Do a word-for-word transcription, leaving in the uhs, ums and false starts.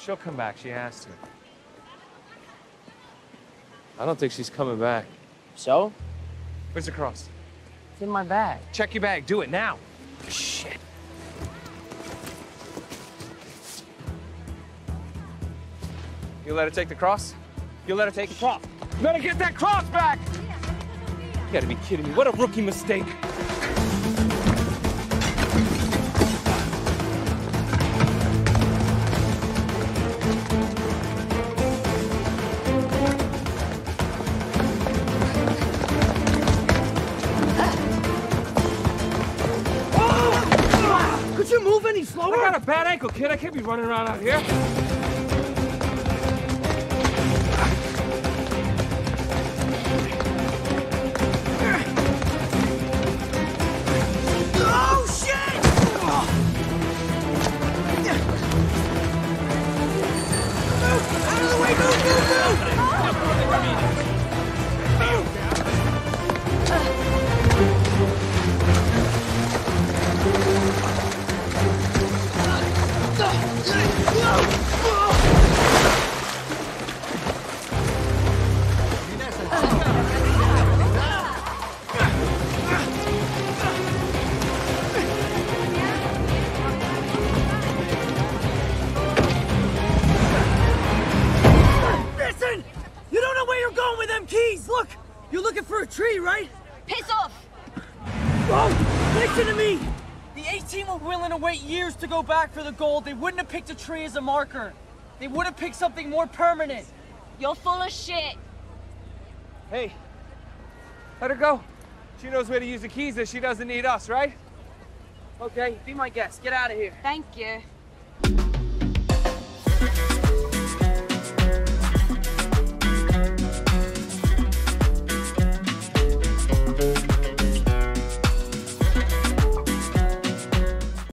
She'll come back. She has to. I don't think she's coming back. So? Where's the cross? It's in my bag. Check your bag. Do it now. Shit. You let her take the cross? You let her take the cross? Let her get that cross back! You gotta be kidding me. What a rookie mistake. Could you move any slower? I got a bad ankle, kid. I can't be running around out here. Oh, shit! Move! Out of the way! Move, move, move! Listen! You don't know where you're going with them keys! Look! You're looking for a tree, right? Piss off! Oh! Listen to me! The eighteen were willing to wait years to go back for the gold. They wouldn't have picked a tree as a marker. They would have picked something more permanent. You're full of shit. Hey, let her go. She knows where to use the keys if she doesn't need us, right? Okay, be my guest. Get out of here. Thank you.